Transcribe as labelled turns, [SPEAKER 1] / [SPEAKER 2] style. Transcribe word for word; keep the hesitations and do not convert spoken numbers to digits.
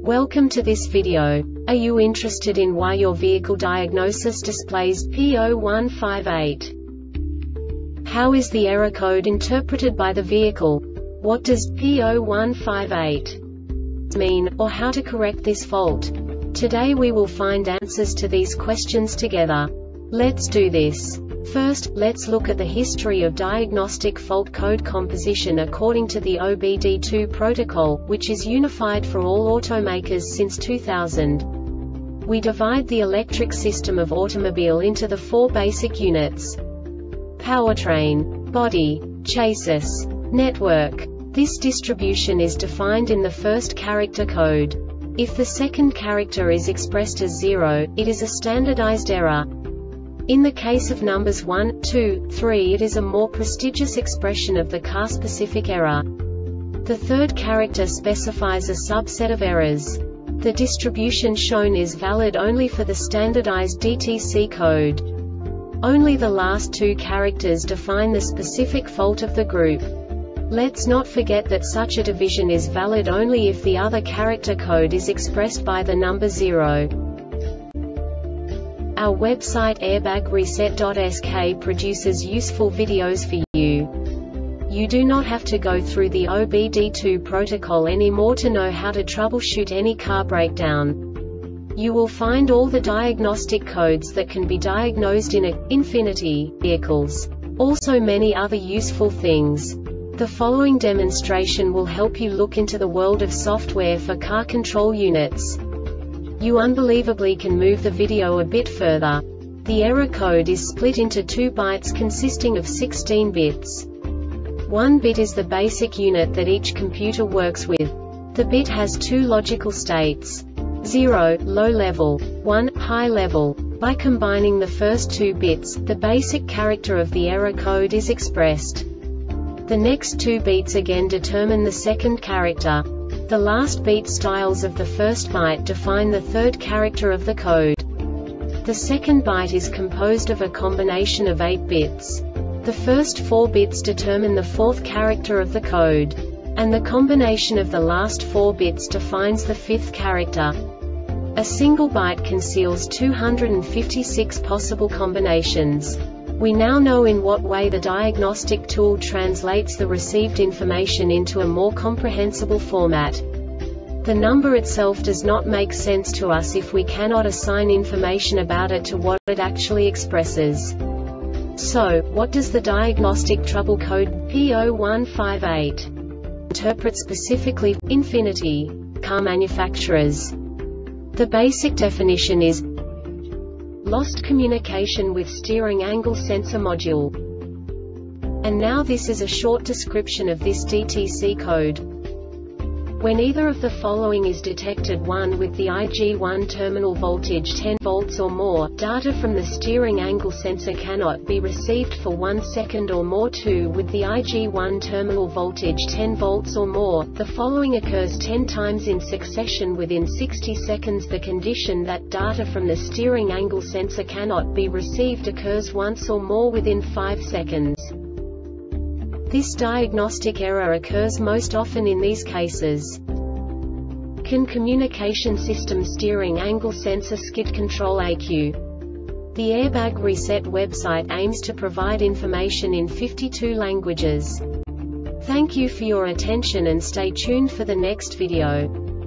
[SPEAKER 1] Welcome to this video. Are you interested in why your vehicle diagnosis displays P zero one five eight? How is the error code interpreted by the vehicle? What does P zero one five eight mean, or how to correct this fault? Today we will find answers to these questions together. Let's do this. First, let's look at the history of diagnostic fault code composition according to the O B D two protocol, which is unified for all automakers since two thousand. We divide the electric system of automobile into the four basic units: powertrain, body, chassis, network. This distribution is defined in the first character code. If the second character is expressed as zero, it is a standardized error. In the case of numbers one, two, three, it is a more prestigious expression of the car-specific error. The third character specifies a subset of errors. The distribution shown is valid only for the standardized D T C code. Only the last two characters define the specific fault of the group. Let's not forget that such a division is valid only if the other character code is expressed by the number zero. Our website airbag reset dot S K produces useful videos for you. You do not have to go through the O B D two protocol anymore to know how to troubleshoot any car breakdown. You will find all the diagnostic codes that can be diagnosed in a Infiniti vehicles. Also many other useful things. The following demonstration will help you look into the world of software for car control units. You unbelievably can move the video a bit further. The error code is split into two bytes consisting of sixteen bits. One bit is the basic unit that each computer works with. The bit has two logical states: zero, low level, one, high level. By combining the first two bits, the basic character of the error code is expressed. The next two beats again determine the second character. The last beat styles of the first byte define the third character of the code. The second byte is composed of a combination of eight bits. The first four bits determine the fourth character of the code. And the combination of the last four bits defines the fifth character. A single byte conceals two hundred fifty-six possible combinations. We now know in what way the diagnostic tool translates the received information into a more comprehensible format. The number itself does not make sense to us if we cannot assign information about it to what it actually expresses. So, what does the diagnostic trouble code P zero one five eight interpret specifically for Infiniti car manufacturers? The basic definition is lost communication with steering angle sensor module. And now this is a short description of this D T C code. When either of the following is detected: one with the I G one terminal voltage ten volts or more, data from the steering angle sensor cannot be received for one second or more. two with the I G one terminal voltage ten volts or more, the following occurs ten times in succession within sixty seconds. The condition that data from the steering angle sensor cannot be received occurs once or more within five seconds. This diagnostic error occurs most often in these cases: CAN communication system steering angle sensor skid control A Q. The Airbag Reset website aims to provide information in fifty-two languages. Thank you for your attention and stay tuned for the next video.